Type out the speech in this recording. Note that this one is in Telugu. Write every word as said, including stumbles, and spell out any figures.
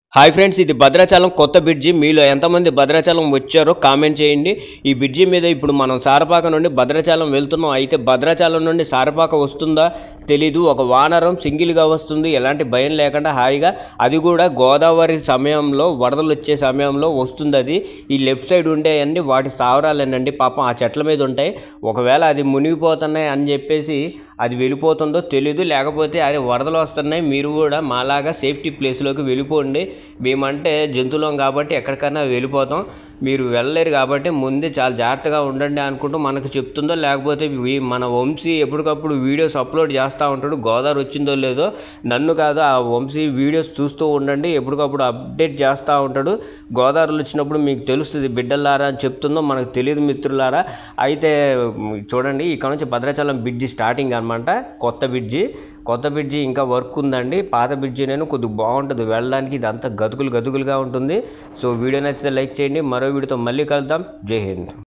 హాయ్ ఫ్రెండ్స్, ఇది భద్రాచలం కొత్త బ్రిడ్జి. మీలో ఎంతమంది భద్రాచలం వచ్చారో కామెంట్ చేయండి. ఈ బ్రిడ్జి మీద ఇప్పుడు మనం సారపాక నుండి భద్రాచలం వెళ్తున్నాం. అయితే భద్రాచలం నుండి సారపాక వస్తుందా తెలీదు. ఒక వానరం సింగిల్గా వస్తుంది, ఎలాంటి భయం లేకుండా హాయిగా. అది కూడా గోదావరి సమయంలో, వరదలు వచ్చే సమయంలో వస్తుంది. అది ఈ లెఫ్ట్ సైడ్ ఉండేయండి వాటి స్థావరాలేనండి. పాపం ఆ చెట్ల మీద ఉంటాయి. ఒకవేళ అది మునిగిపోతున్నాయి అని చెప్పేసి అది వెళ్ళిపోతుందో తెలీదు. లేకపోతే అది వరదలు వస్తున్నాయి, మీరు కూడా మాలాగా సేఫ్టీ ప్లేస్లోకి వెళ్ళిపోండి. మేమంటే జంతువులం కాబట్టి ఎక్కడికైనా వెళ్ళిపోతాం. మీరు వెళ్ళలేరు కాబట్టి ముందే చాలా జాగ్రత్తగా ఉండండి అనుకుంటూ మనకు చెప్తుందో, లేకపోతే మన వంశీ ఎప్పటికప్పుడు వీడియోస్ అప్లోడ్ చేస్తూ ఉంటాడు. గోదావరి వచ్చిందో లేదో నన్ను కాదు, ఆ వంశీ వీడియోస్ చూస్తూ ఉండండి. ఎప్పటికప్పుడు అప్డేట్ చేస్తూ ఉంటాడు. గోదావరిలో వచ్చినప్పుడు మీకు తెలుస్తుంది బిడ్డలారా అని చెప్తుందో మనకు తెలియదు మిత్రులారా. అయితే చూడండి, ఇక్కడ నుంచి భద్రాచలం బ్రిడ్జి స్టార్టింగ్ అనమాట. కొత్త బ్రిడ్జి కొత్త బ్రిడ్జి ఇంకా వర్క్ ఉందండి. పాత బ్రిడ్జి నేను కొద్దిగా బాగుంటుంది వెళ్ళడానికి. ఇది అంతా గతుకులు గతుకులుగా ఉంటుంది. సో వీడియో నచ్చితే లైక్ చేయండి. మరో వీడియోతో మళ్ళీ కలుద్దాం. జై హింద్.